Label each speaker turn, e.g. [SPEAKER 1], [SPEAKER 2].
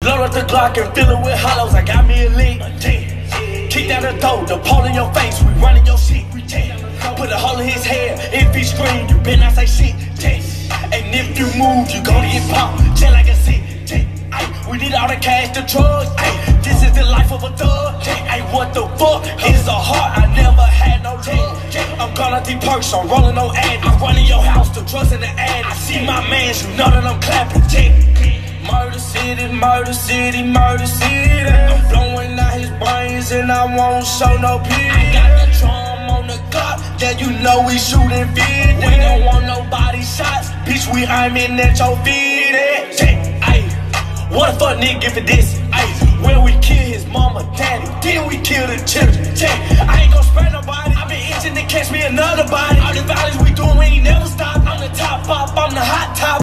[SPEAKER 1] Load up the Glock and fill it with hollows. I got me a lick. Kick down the door, the pole in your face. We running your shit. Put a hole in his head. If he scream, you better not say shit. And if you move, you gonna get popped. Just like a seat. We need all the cash, the drugs. This is the life of a thug. What the fuck? It's a heart. I never had no love. I'm gonna deep perks, I'm rolling on ad. I'm running your house, the drugs in the ad. I see my mans, you know that I'm clapping. Murder City, Murder City, Murder City. I'm blowing out his brains and I won't show no pity. I got the drum on the Glock, yeah, you know we shooting 50. We don't want nobody shots, bitch, we aiming at your feet. What a fuck nigga give for this? When we kill his mama, daddy, then we kill the children. I ain't gon' spare nobody. I been itching to catch me another body. All the violence we doing, we ain't never stop. I'm the top pop, I'm the hot top.